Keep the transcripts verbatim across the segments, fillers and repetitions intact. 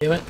Damn it.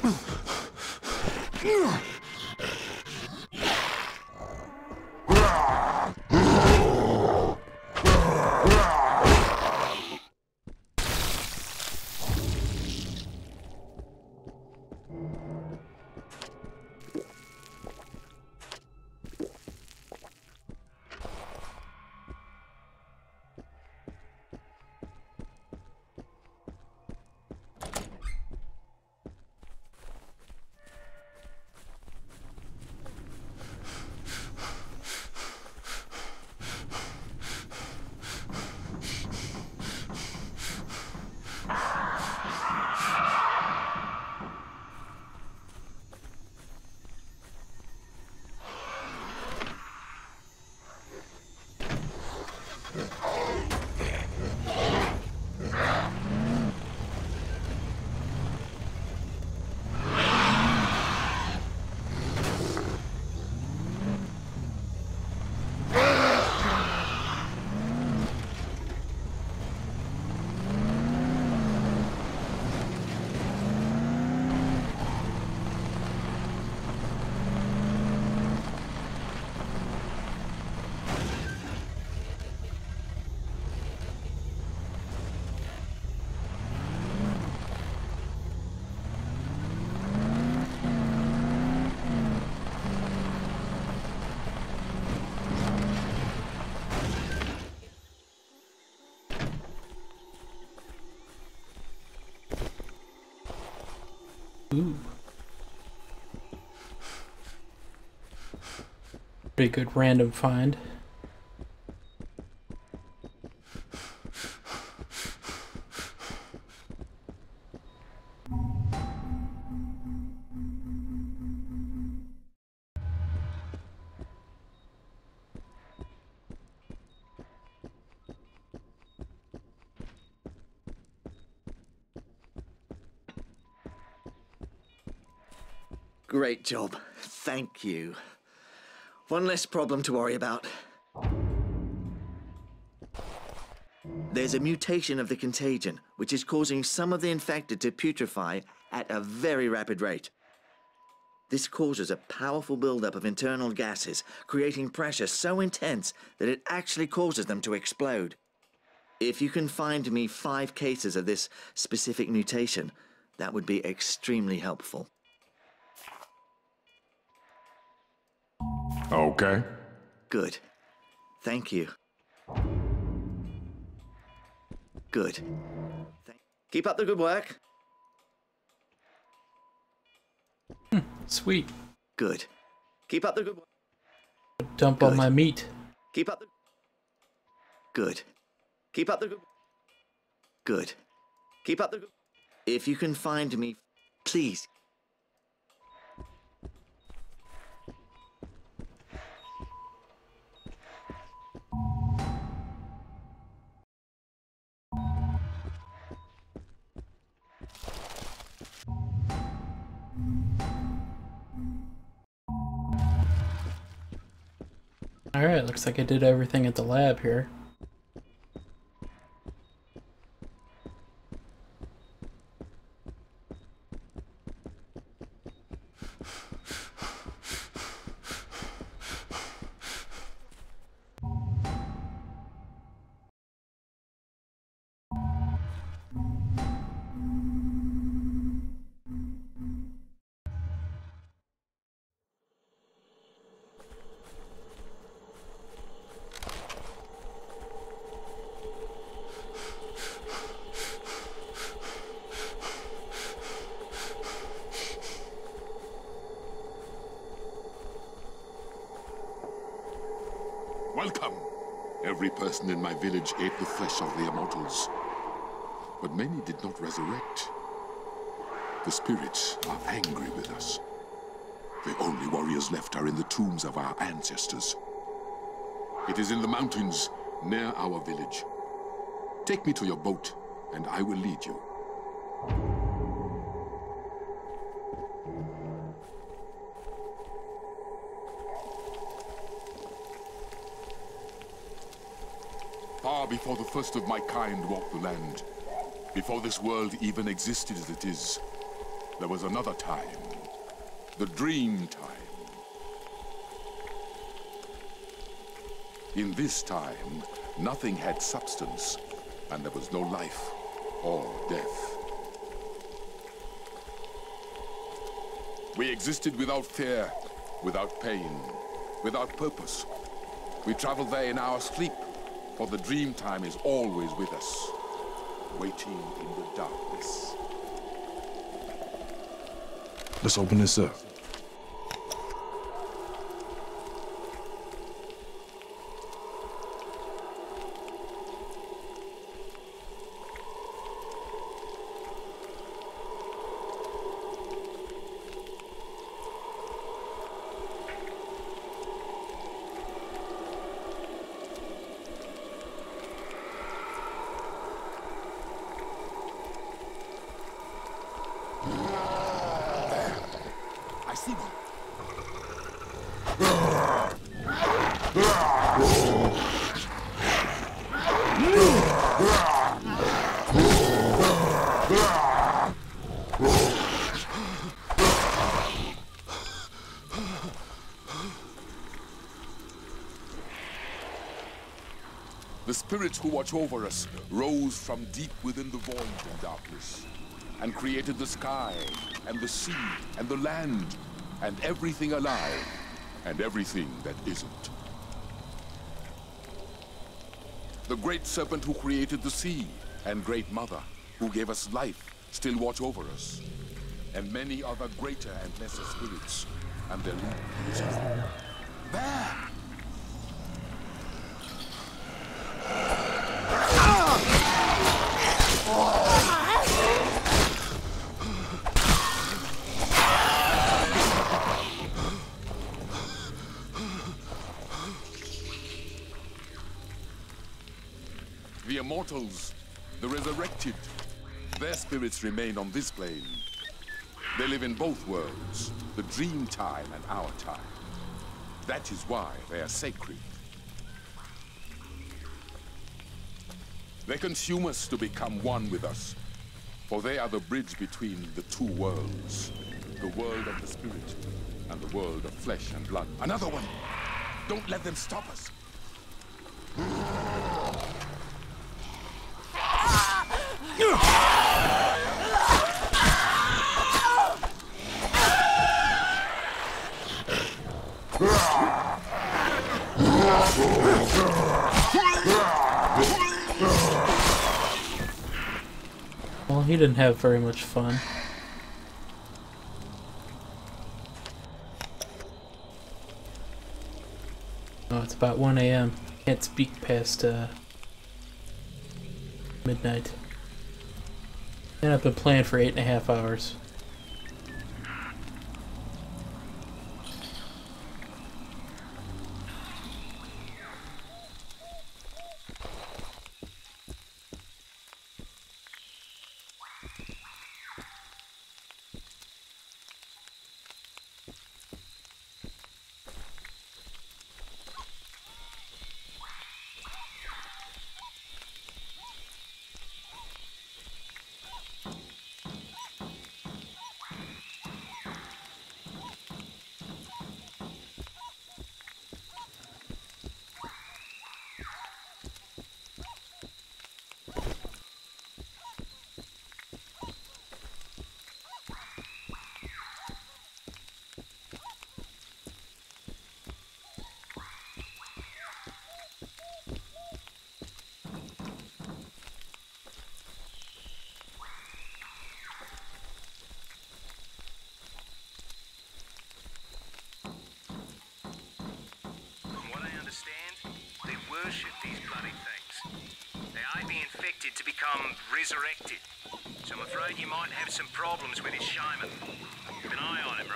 Ooh. Pretty good random find. Great job. Thank you. One less problem to worry about. There's a mutation of the contagion, which is causing some of the infected to putrefy at a very rapid rate. This causes a powerful buildup of internal gases, creating pressure so intense that it actually causes them to explode. If you can find me five cases of this specific mutation, that would be extremely helpful. Okay. Good. Thank you. Good. Thank Keep up the good work. Hmm, sweet. Good. Keep up the good work. Dump Good. all my meat. Keep up the... Good. Keep up the good... Good. Keep up the good... If you can find me, please. Alright, looks like I did everything at the lab here. Welcome! Every person in my village ate the flesh of the immortals, but many did not resurrect. The spirits are angry with us. The only warriors left are in the tombs of our ancestors. It is in the mountains near our village. Take me to your boat, and I will lead you. Far before the first of my kind walked the land, before this world even existed as it is, There was another time. The Dream Time. In this time, nothing had substance, and there was no life or death. We existed without fear, without pain, without purpose. We traveled there in our sleep, for the Dream Time is always with us, waiting in the darkness. Let's open this up. I see one. The spirits who watch over us rose from deep within the void and darkness, and created the sky, and the sea, and the land, and everything alive, and everything that isn't. The great serpent who created the sea, and Great Mother, who gave us life, still watch over us. And many other greater and lesser spirits, and their leaders. There! The immortals, the resurrected, their spirits remain on this plane. They live in both worlds, the Dream Time and our time. That is why they are sacred. They consume us to become one with us, for they are the bridge between the two worlds, the world of the spirit and the world of flesh and blood. Another one! Don't let them stop us! Well, he didn't have very much fun. Oh, it's about one A M Can't speak past uh, midnight. And I've been playing for eight and a half hours. Worship these bloody things. They may be infected to become resurrected. So I'm afraid you might have some problems with his shaman. Keep an eye on him,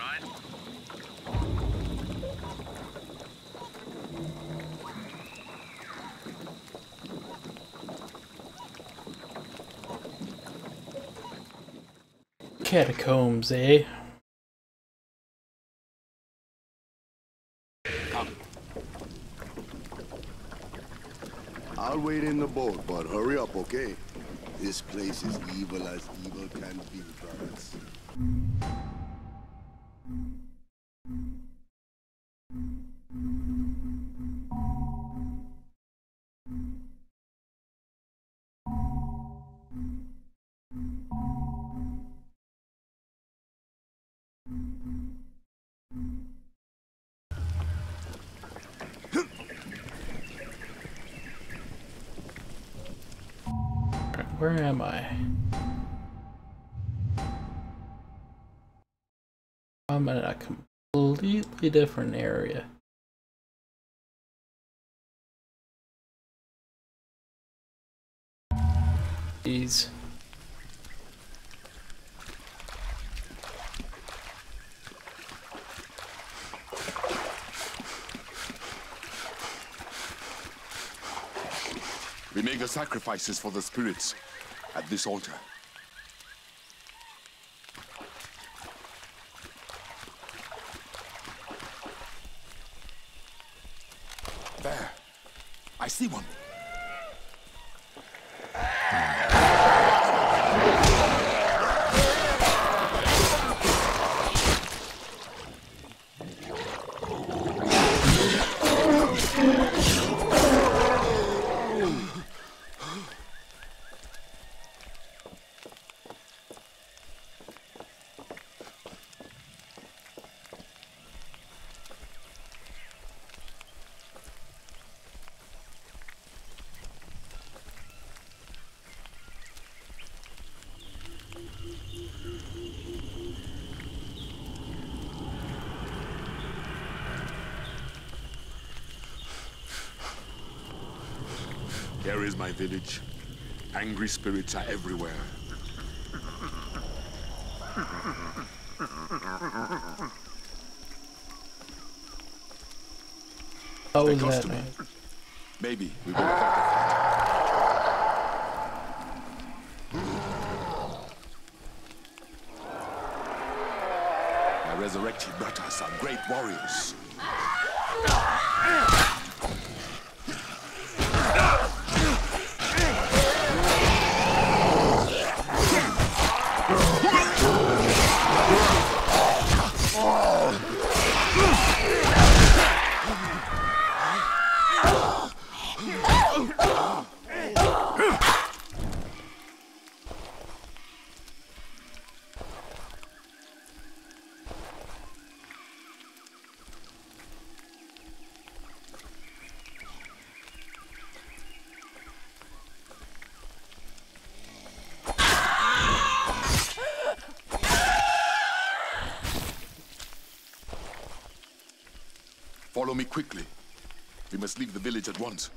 right? Catacombs, eh? I'll wait in the boat, but hurry up, okay? This place is evil as evil can be, brothers. Where am I? I'm in a completely different area. Jeez. We make the sacrifices for the spirits at this altar. There. I see one. Here is my village. Angry spirits are everywhere. How Stay was close that, to me. man? Maybe we will identify. My resurrected brothers are great warriors. Follow me quickly. We must leave the village at once.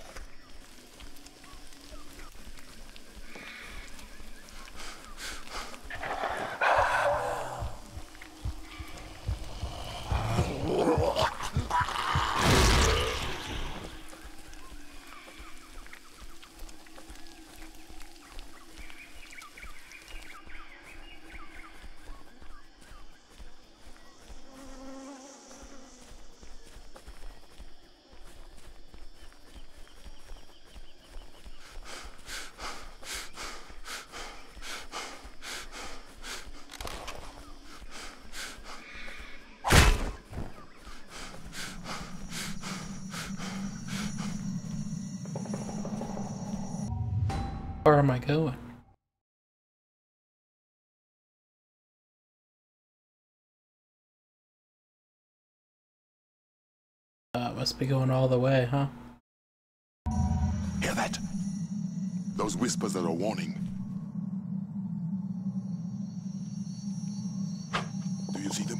Where am I going? Uh, must be going all the way, huh? Hear that? Those whispers are a warning. Do you see them?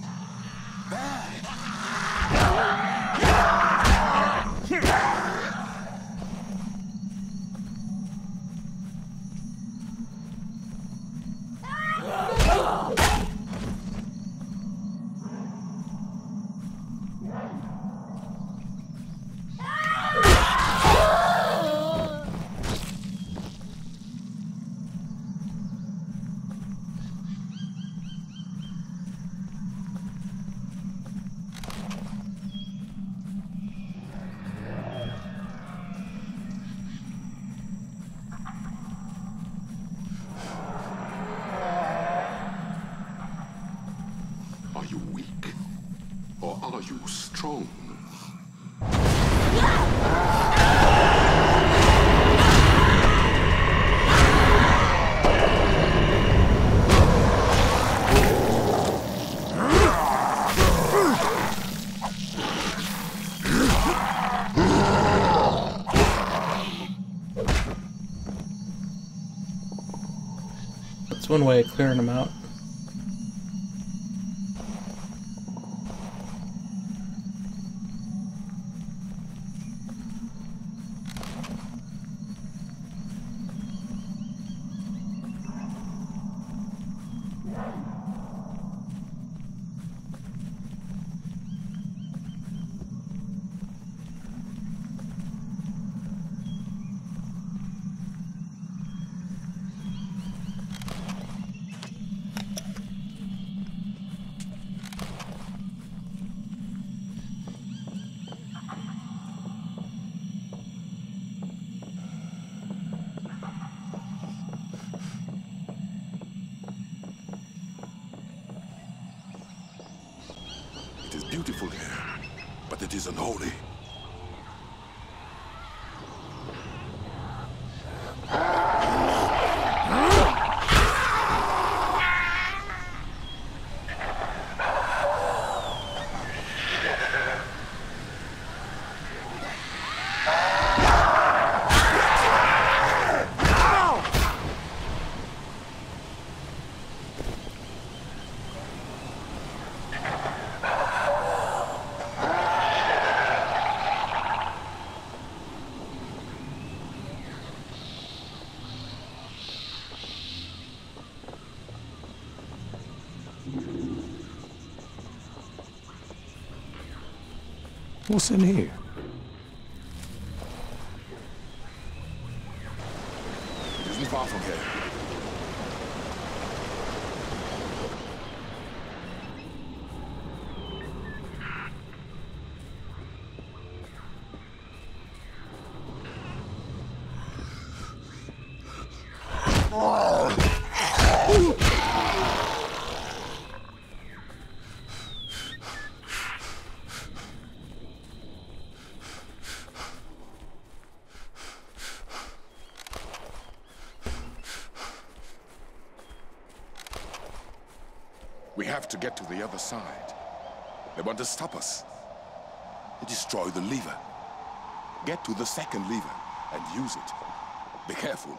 Are you strong? That's one way of clearing them out. It is beautiful here, but it is unholy. What's in here? It isn't far from here. We have to get to the other side. They want to stop us. Destroy the lever. Get to the second lever and use it. Be careful.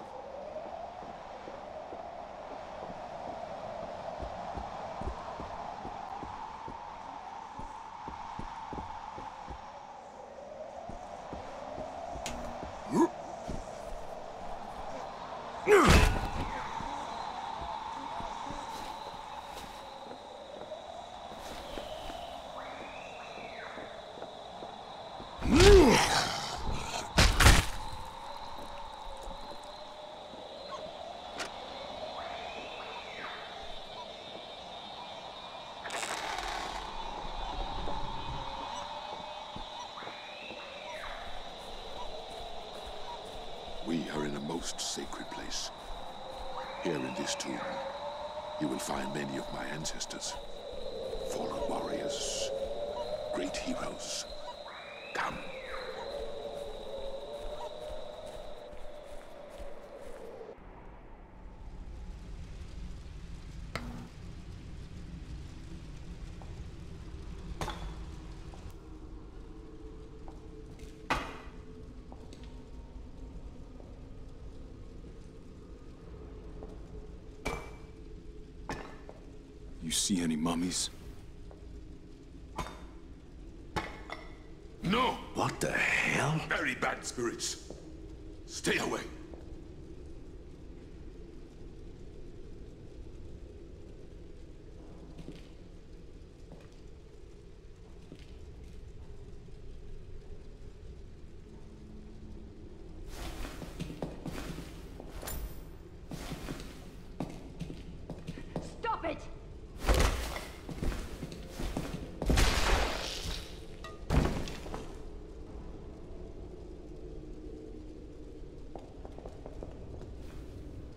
We are in a most sacred place. Here in this tomb, you will find many of my ancestors. Fallen warriors, great heroes. Come. You see any mummies? No! What the hell? Very bad spirits. Stay away. Stop it!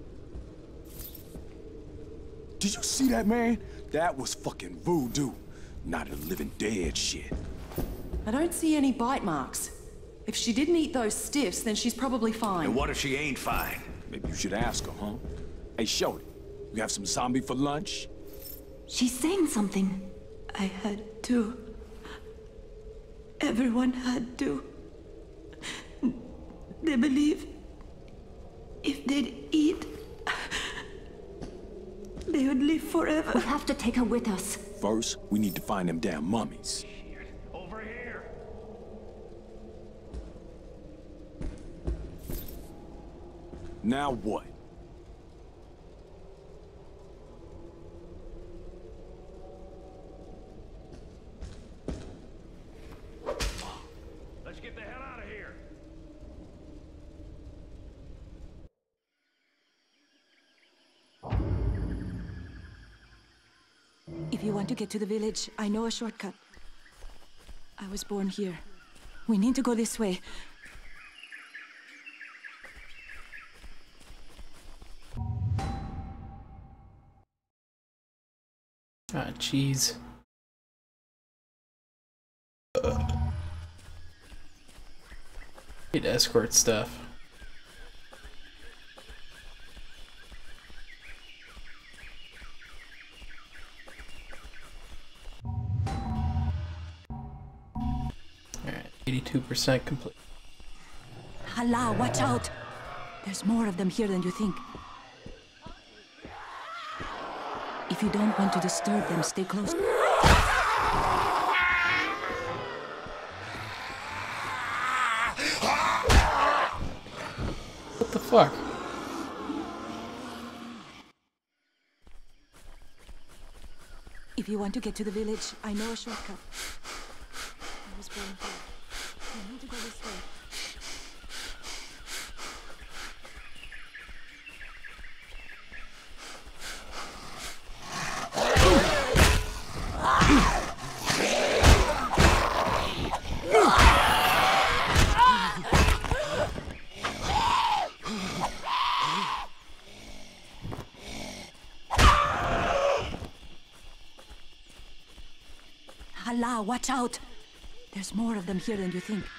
Did you see that, man? That was fucking voodoo. Not a living dead shit. I don't see any bite marks. If she didn't eat those stiffs, then she's probably fine. And what if she ain't fine? Maybe you should ask her, huh? Hey, Shorty, you have some zombie for lunch? She's saying something. I had to. Everyone had to. They believe if they'd eat, they would live forever. We have to take her with us. First, we need to find them damn mummies. Over here. Now what? Let's get the hell out of here. If you want to get to the village, I know a shortcut. I was born here. We need to go this way. Ah, jeez. Need escort stuff. Alright, eighty-two percent complete. Allah, watch out! There's more of them here than you think. If you don't want to disturb them, stay close. What the fuck? If you want to get to the village, I know a shortcut. I was born here. You need to go this way. Allah, watch out! There's more of them here than you think.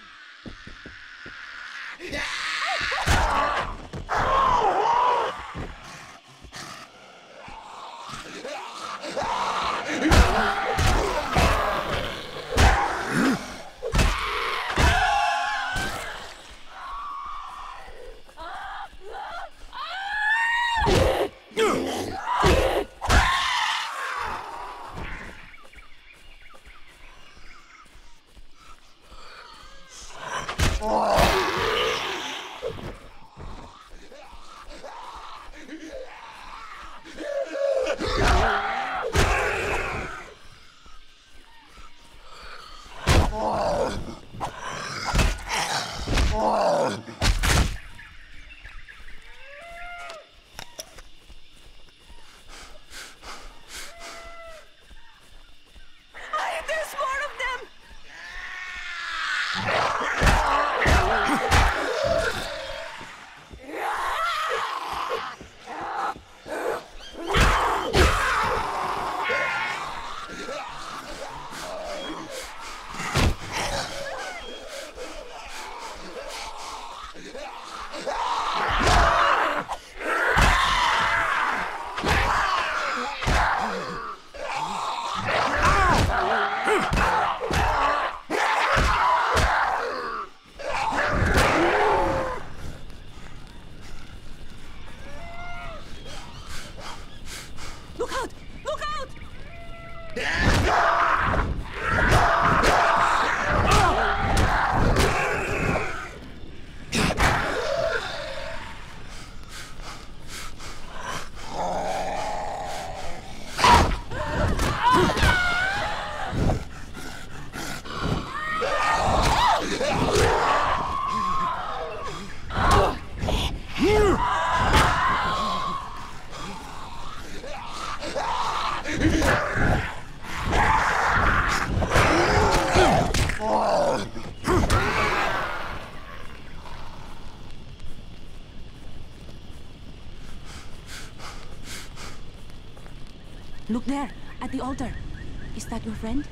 Look there, at the altar. Is that your friend?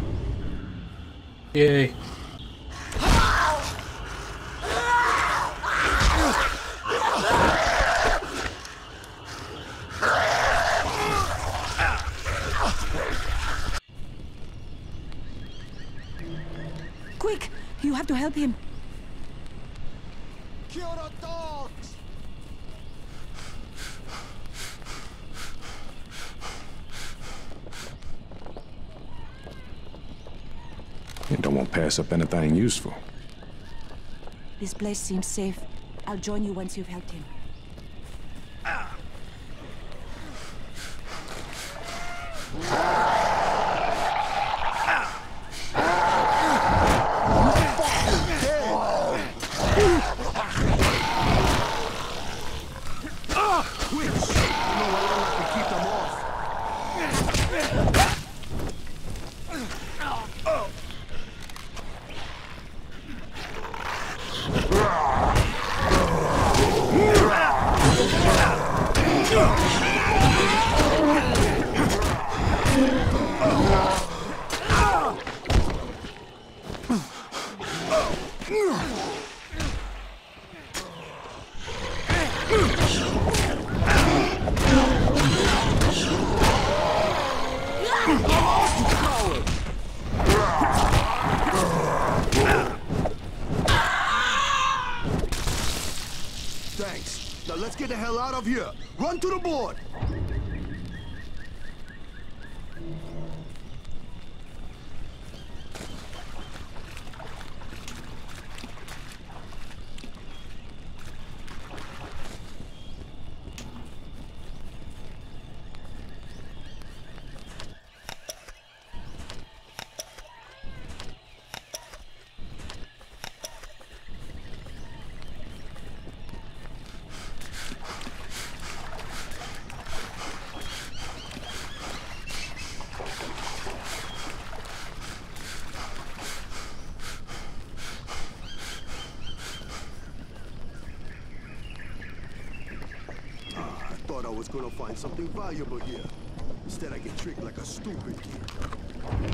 Yay. Quick! You have to help him. Kill the dogs! You don't want to pass up anything useful. This place seems safe. I'll join you once you've helped him. Thanks. Now let's get the hell out of here. Run to the board. I was gonna find something valuable here. Instead, I get tricked like a stupid kid.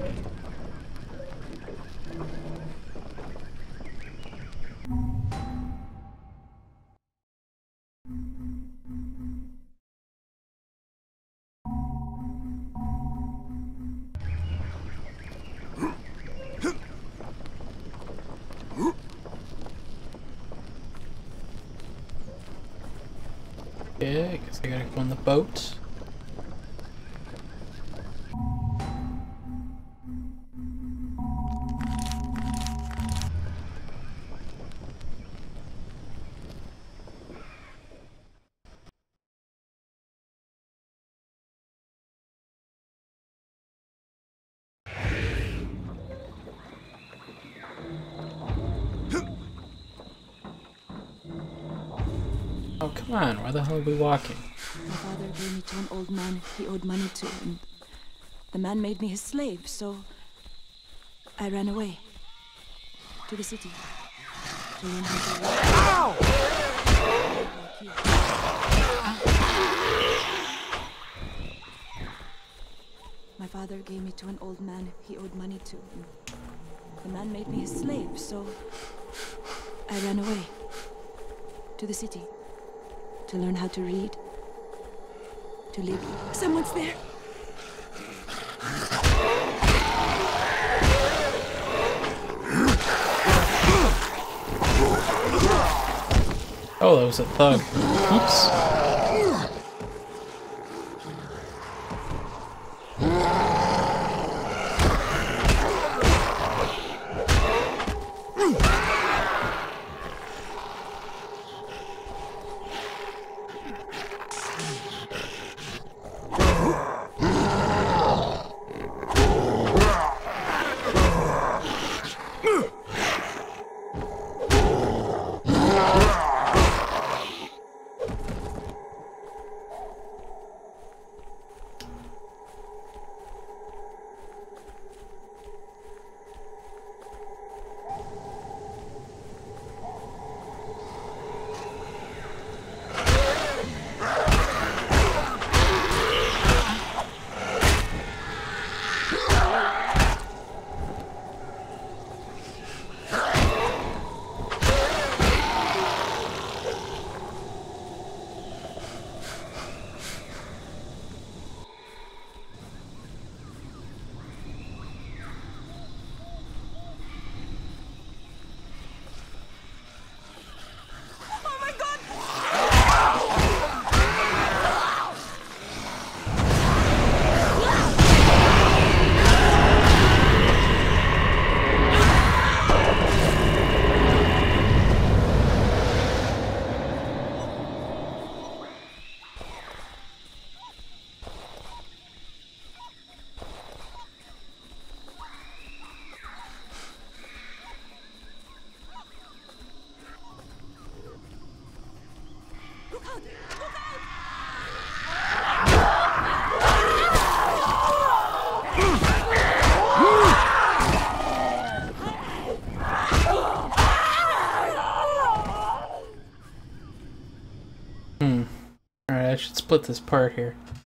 Yeah, I guess I gotta go on the boat. Oh, come on, where the hell are we walking? My father gave me to an old man he owed money to, and the man made me his slave, so I ran away to the city to learn how to walk. Ow! My father gave me to an old man he owed money to, and the man made me his slave, so I ran away to the city to learn how to read, to live. Someone's there! Oh, that was a thug. Oops. Alright, I should split this part here.